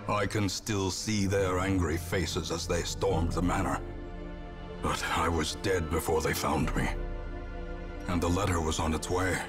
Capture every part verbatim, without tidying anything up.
I can still see their angry faces as they stormed the manor. But I was dead before they found me. And the letter was on its way.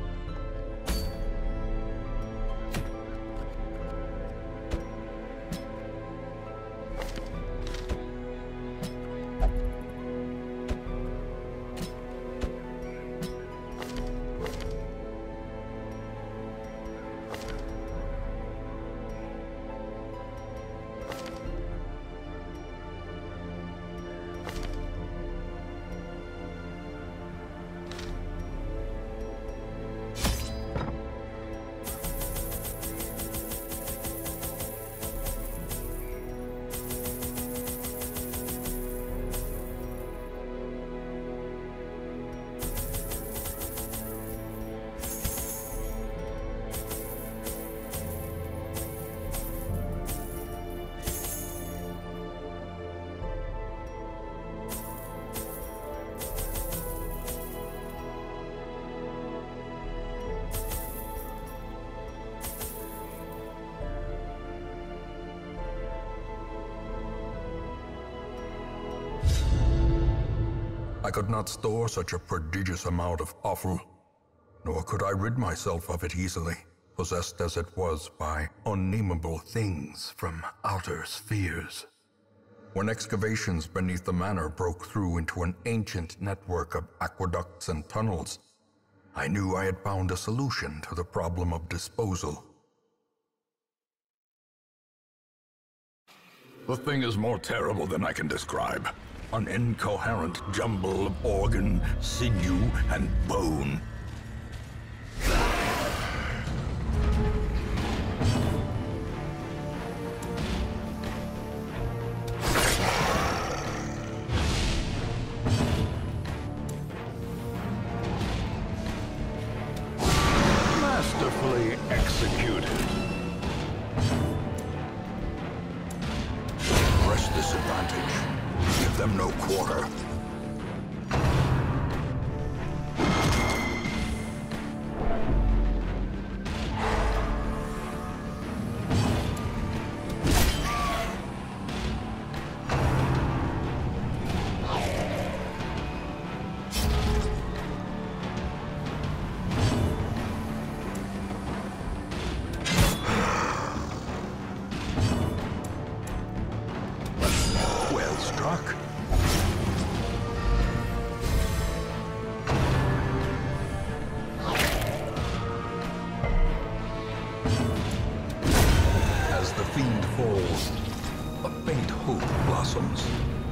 I could not store such a prodigious amount of offal, nor could I rid myself of it easily, possessed as it was by unnameable things from outer spheres. When excavations beneath the manor broke through into an ancient network of aqueducts and tunnels, I knew I had found a solution to the problem of disposal. The thing is more terrible than I can describe. An incoherent jumble of organ, sinew, and bone. Masterfully executed. Press this advantage. Give them no quarter. Well struck. As the fiend falls, a faint hope blossoms.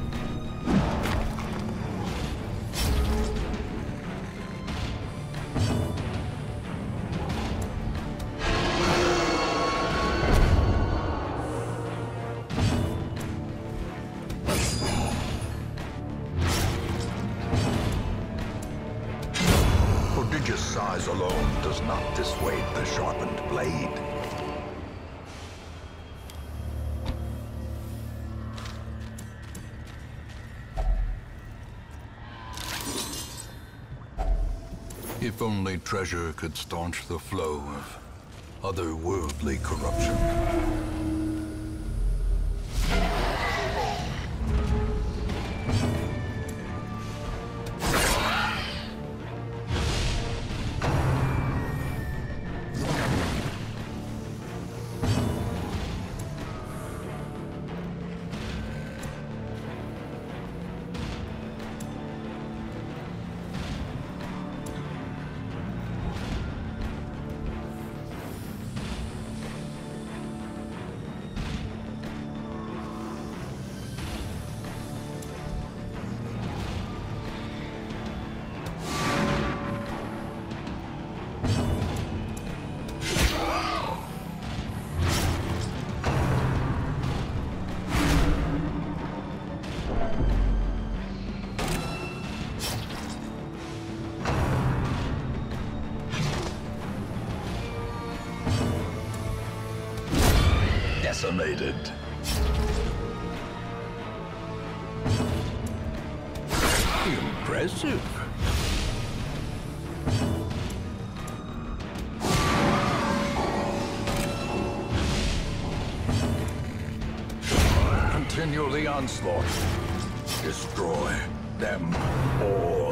Prodigious size alone does not dissuade the sharpened blade. If only treasure could staunch the flow of otherworldly corruption. Decimated. Impressive. continue the onslaught. Destroy them all.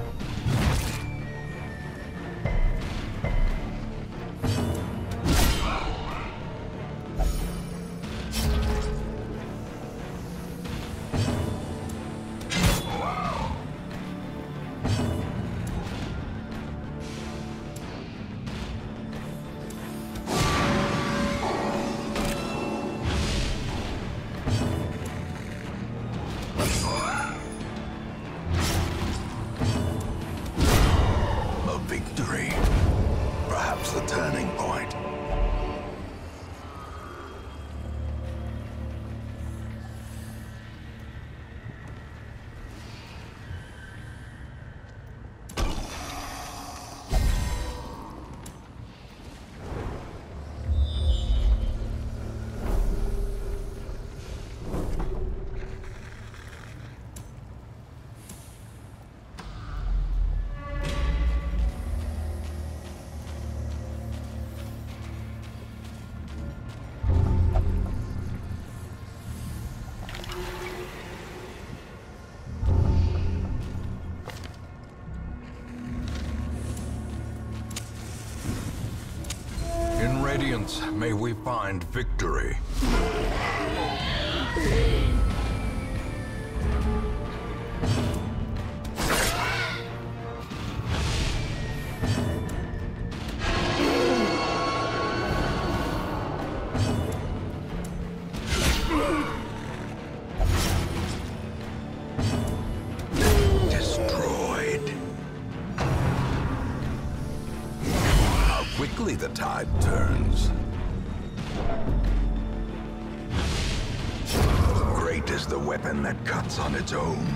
In Radiance, may we find victory. Quickly the tide turns. Great is the weapon that cuts on its own.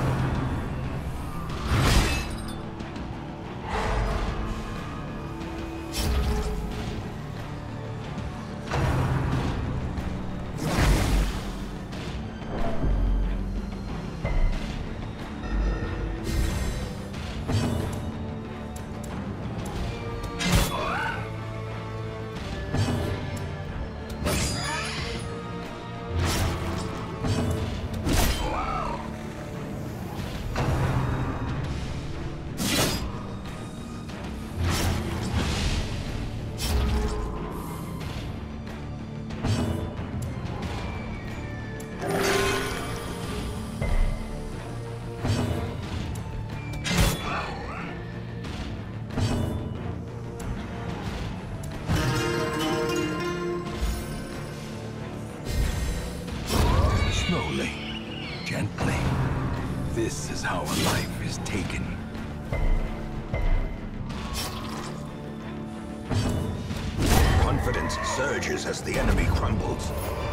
Slowly, gently. This is how a life is taken. Confidence surges as the enemy crumbles.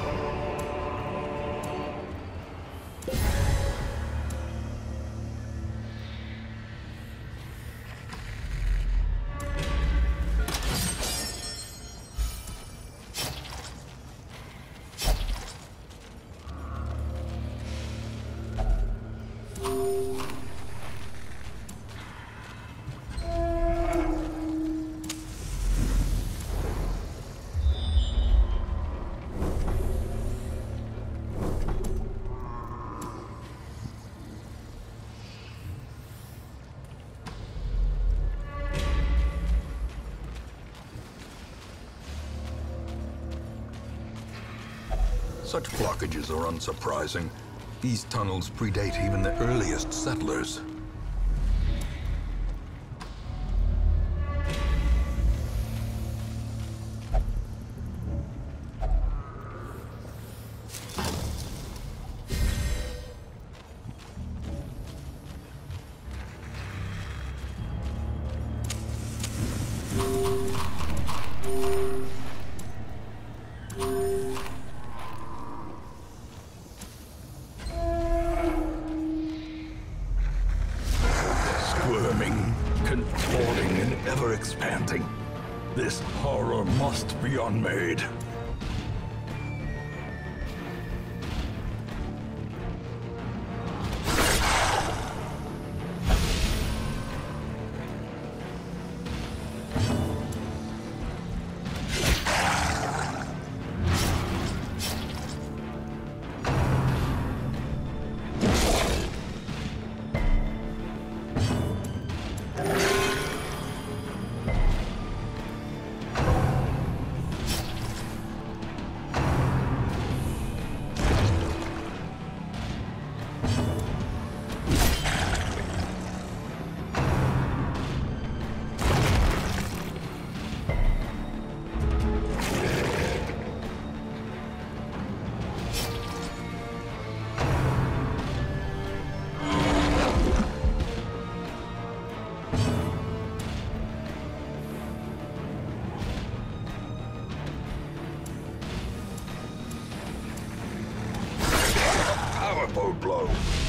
Such blockages are unsurprising. These tunnels predate even the earliest settlers. Contorting and ever-expanding. This horror must be unmade. triple blow.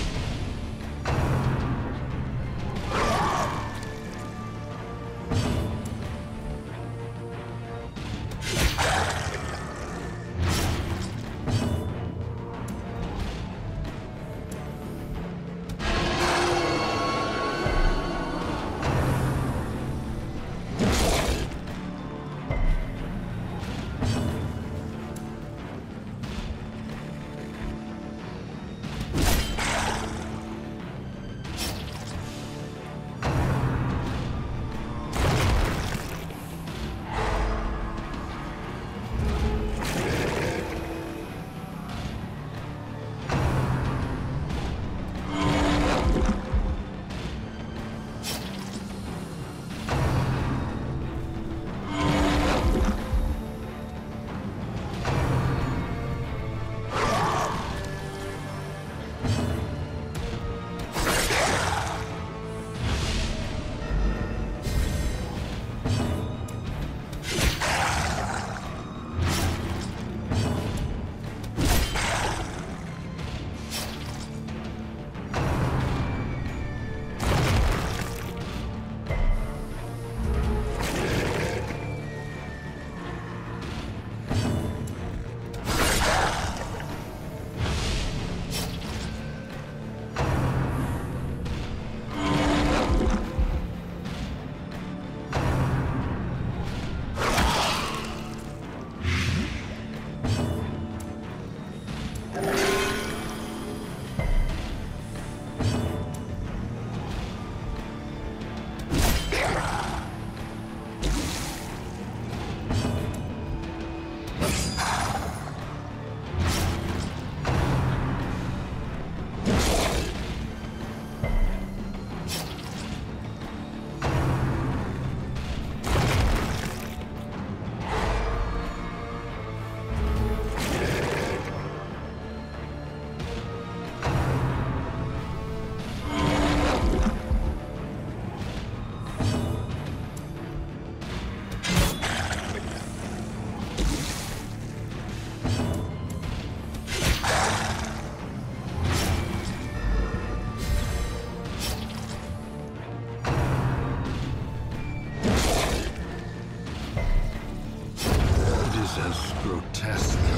Grotesque in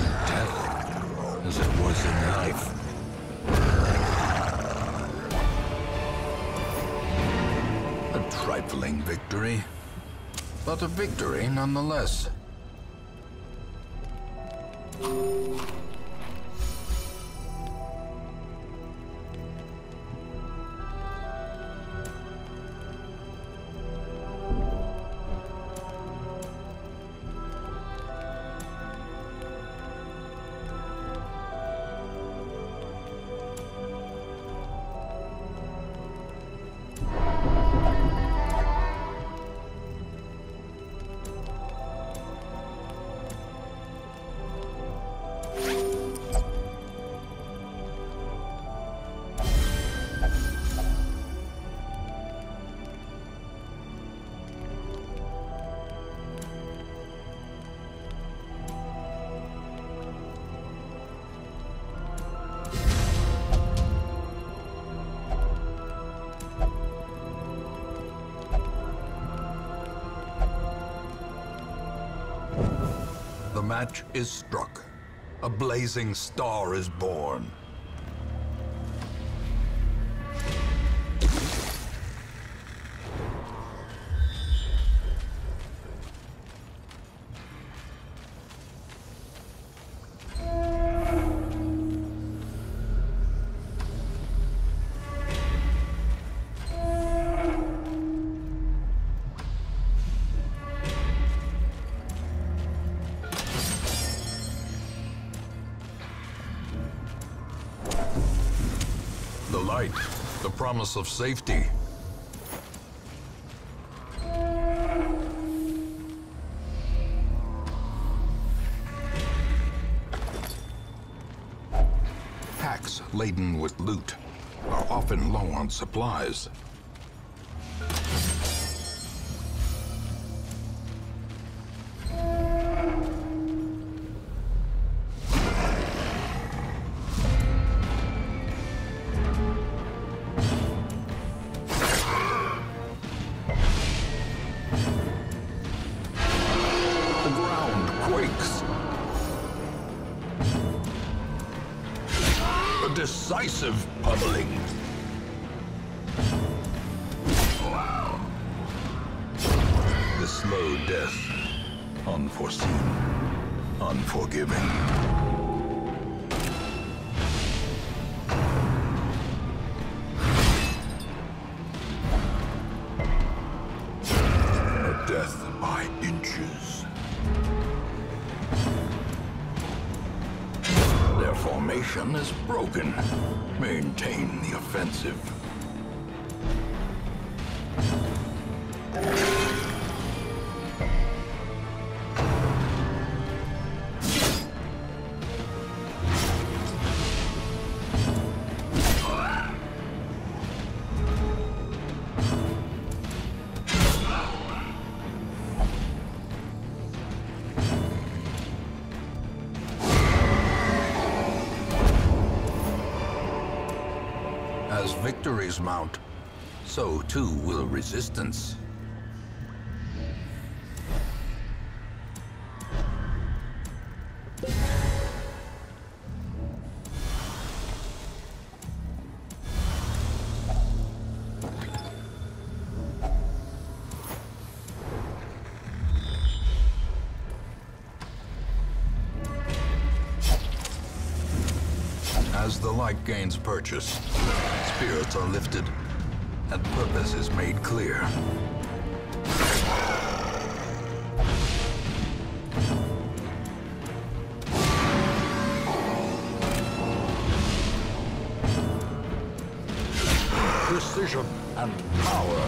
death as it was in life. A trifling victory, but a victory nonetheless. The match is struck. A blazing star is born. The light, the promise of safety. Packs laden with loot are often low on supplies. A decisive pummeling. Wow. The slow death. Unforeseen. Unforgiving. A death by inches. Their formation is broken. Maintain the offensive. As victories mount, so too will resistance. As the light gains purchase, spirits are lifted, and purpose is made clear. Precision and power.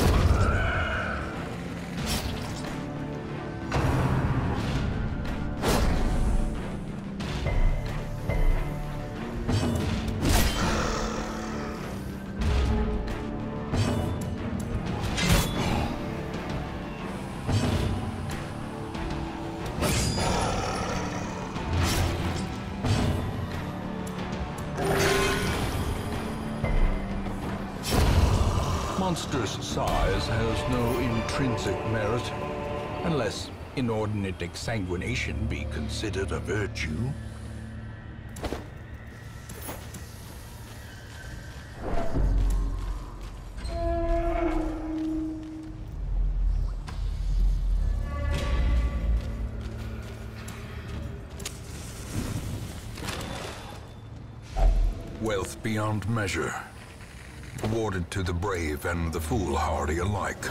Monstrous size has no intrinsic merit, unless inordinate exsanguination be considered a virtue. Wealth beyond measure. Awarded to the brave and the foolhardy alike.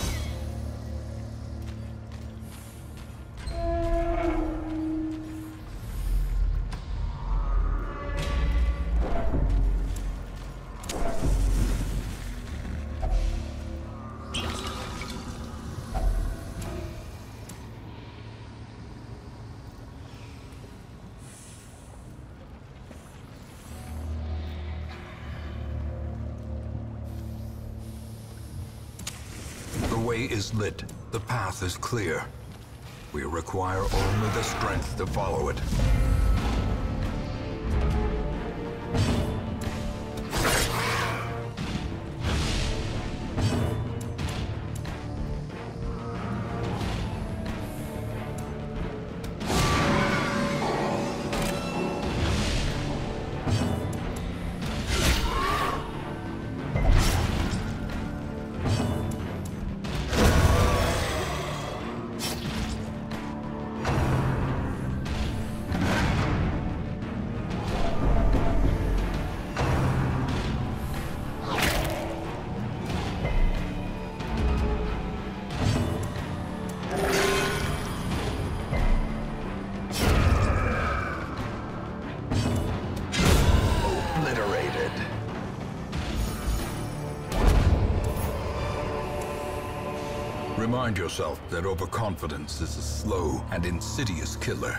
The way is lit, the path is clear. We require only the strength to follow it. Remind yourself that overconfidence is a slow and insidious killer.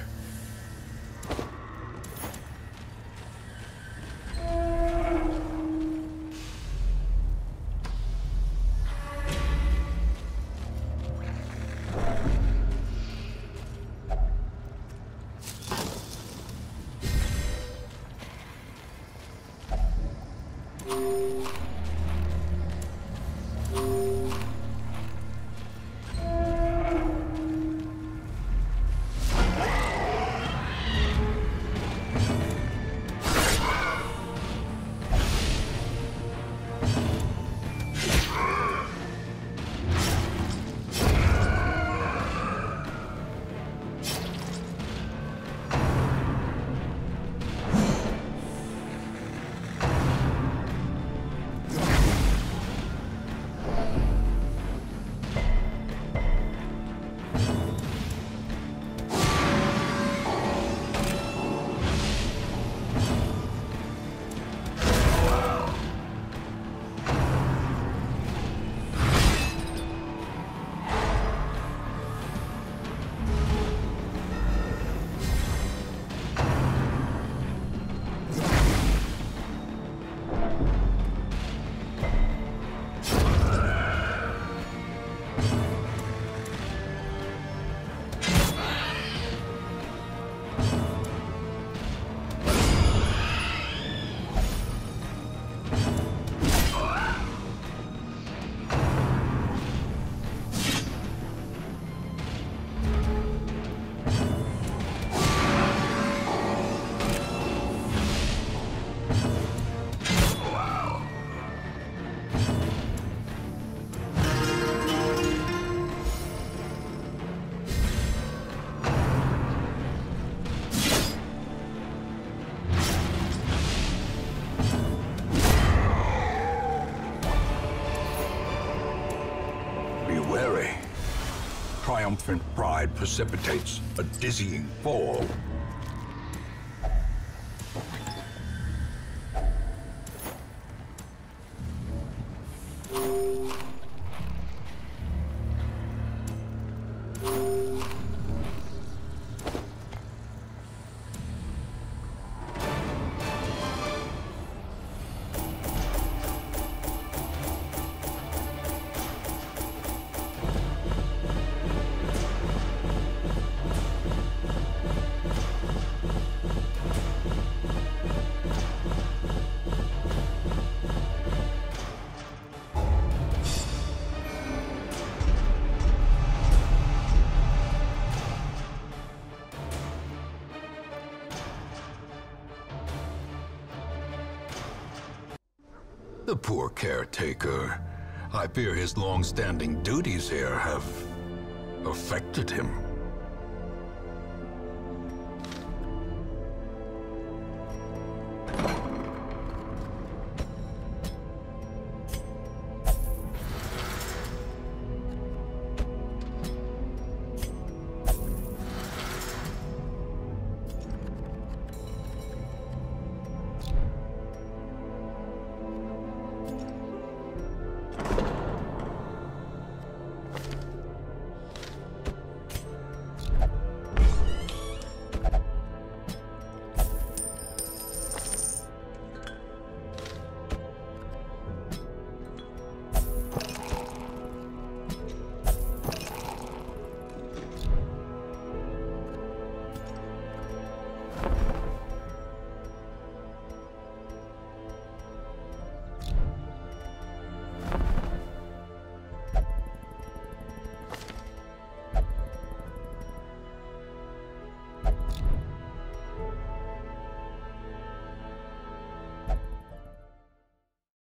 triumphant pride precipitates a dizzying fall. The poor caretaker. I fear his long-standing duties here have affected him.